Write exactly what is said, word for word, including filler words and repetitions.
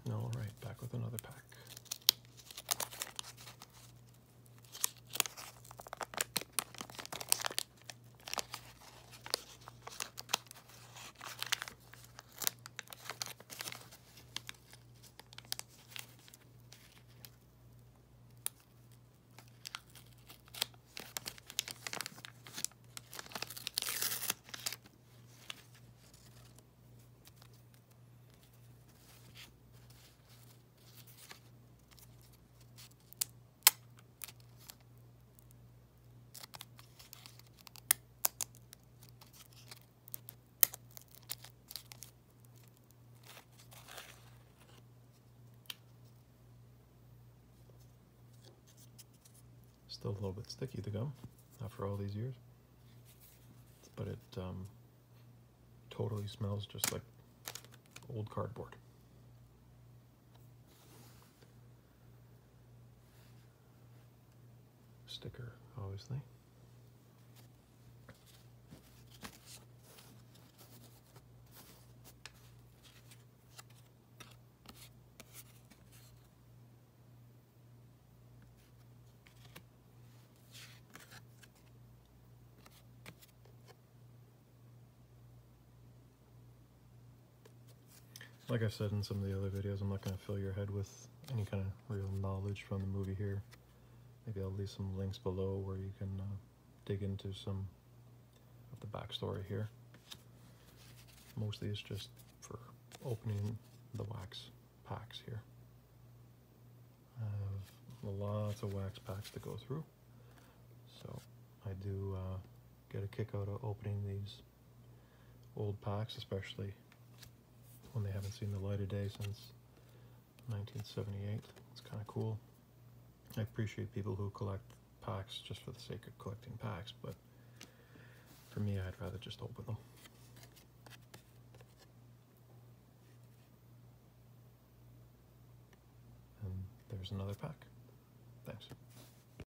All right, back with another pack. Still a little bit sticky, the gum, after all these years, but it um, totally smells just like old cardboard. Sticker, obviously. Like I said in some of the other videos, I'm not going to fill your head with any kind of real knowledge from the movie here. Maybe I'll leave some links below where you can uh, dig into some of the backstory here. Mostly it's just for opening the wax packs here. I have lots of wax packs to go through, so I do uh, get a kick out of opening these old packs, especially when they haven't seen the light of day since nineteen seventy-eight. It's kind of cool. I appreciate people who collect packs just for the sake of collecting packs, but for me, I'd rather just open them. And there's another pack. Thanks.